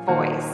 voice.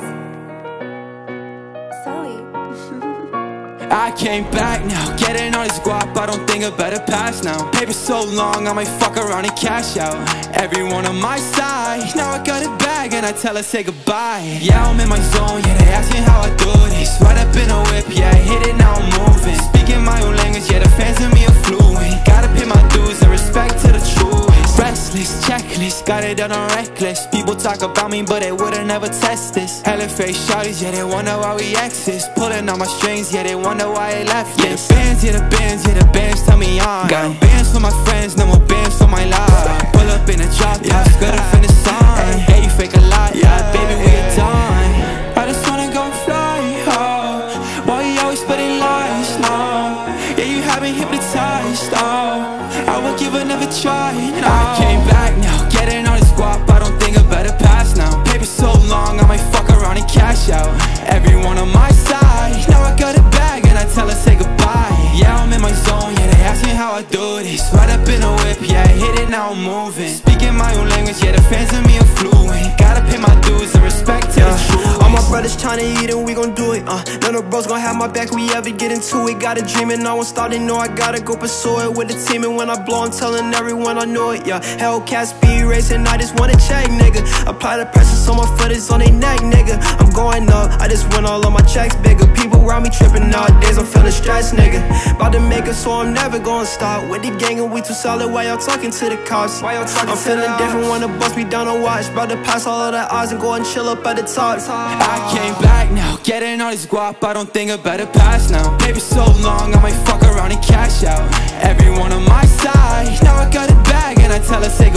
Zoe. I came back now, getting all this guap, I don't think I better pass now. Paper so long, I might fuck around and cash out. Everyone on my side, now I got it back and I tell her say goodbye. Yeah, I'm in my zone, yeah, they asking how I do this. Right up in a whip, yeah, I hit it, now I'm moving. Speaking my own language, yeah, the fans of me are fluent. Gotta pay my dues and respect to the truest. Restless, checklist, got it done on reckless. People talk about me, but they would've never test this. Hella face shawties, yeah, they wonder why we exist. Pulling on my strings, yeah, they wonder why I left this. Yeah, the bands tell me on. Got bands for my friends, no more bands for my life. Pull up in a drop top, skirt up in the sun. Hey, you fake a lot, yeah, baby, we are done. I just wanna go fly, oh. Why you always spreading lies, no? Yeah, you have me hypnotized, oh. I would give another try, no. I came back now, getting all this guap, I don't think I better pass now. Paper so long, I might fuck around and cash out. Everyone on my side, now I got it back and I tell her say goodbye. Yeah, I'm in my zone, yeah, they asking how I do this. Right up in a whip, yeah, I hit it, now I'm moving. Speaking my own language, yeah, the fans of me are fluent. Gotta pay my dues and respect to the truth. All my brothers tryna eat and we gon' do it, None of bros gon' have my back, we ever get into it. Got a dream and I won't stop, they know I gotta go pursue it with the team. And when I blow, I'm telling everyone I know it, yeah. Hellcat speed racing, I just wanna check, nigga. Apply the pressure so my foot is on their neck, nigga. I'm going up, I just win all of my checks bigger. People around me tripping nowadays, I'm feeling stressed, nigga. About to make it so I'm never gonna stop. With the gang and we too solid, why y'all talking to the cops? I'm feeling different, wanna bust me down and watch. About to pass all of the odds and go and chill up at the top. I came back now, getting all this guap, I don't think I better pass now. Paper so long, I might fuck around and cash out. Everyone on my side, now I got it back and I tell her say